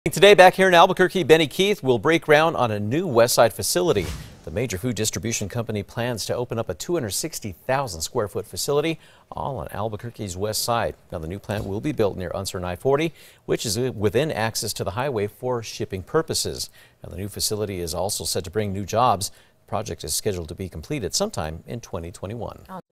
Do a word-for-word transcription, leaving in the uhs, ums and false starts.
Today, back here in Albuquerque, Benny Keith will break ground on a new Westside facility. The major food distribution company plans to open up a two hundred sixty thousand square foot facility all on Albuquerque's west side. Now, the new plant will be built near Unser and I forty, which is within access to the highway for shipping purposes. Now, the new facility is also set to bring new jobs. The project is scheduled to be completed sometime in twenty twenty-one.